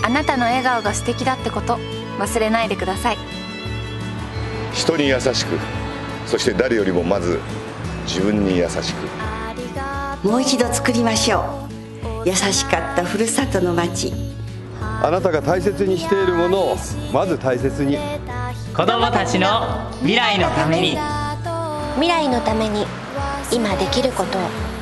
あなたの笑顔が素敵だってこと忘れないでください。 人に優しく、そして誰よりもまず自分に優しく。 もう一度作りましょう。優しかったふるさとの街。 あなたが大切にしているものをまず大切に。 子供たちの未来のために。 未来のために今できることを。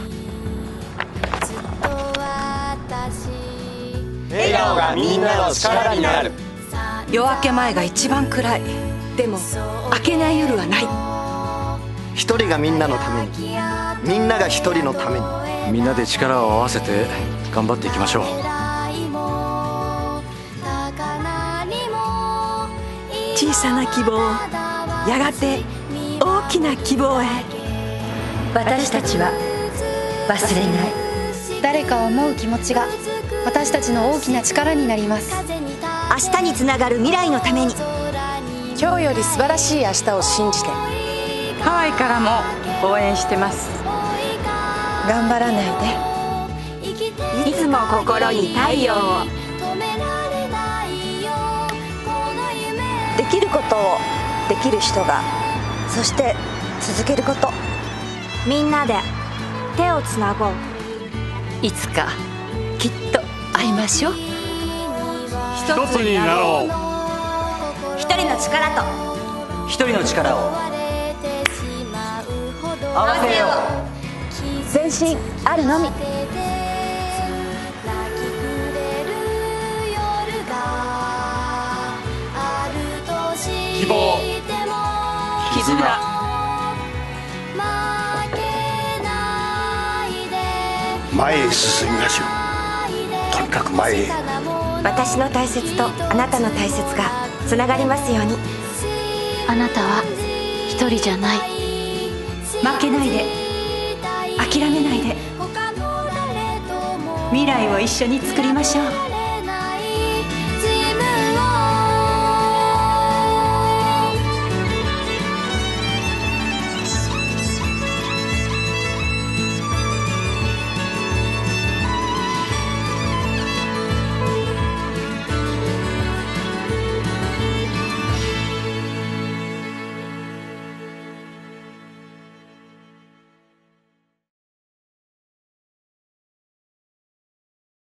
笑顔がみんなの力になる。 夜明け前が一番暗い。でも明けない夜はない。 一人がみんなのために、みんなが一人のために。 みんなで力を合わせて頑張っていきましょう。 小さな希望、やがて大きな希望へ。 私たちは忘れない。 誰かを思う気持ちが私たちの大きな力になります。 明日につながる未来のために。 今日より素晴らしい明日を信じて。ハワイからも応援してます。頑張らないで。 いつも心に太陽を。できることをできる人が、そして続けること。 みんなで手をつなごう。 いつかきっと会いましょう。 一つになろう。 一人の力と一人の力を合わせよう。 全身あるのみ。 希望、絆。 前へ進みましょう。とにかく前へ。 私の大切とあなたの大切がつながりますように。 あなたは一人じゃない。 負けないで、諦めないで。未来を一緒に作りましょう。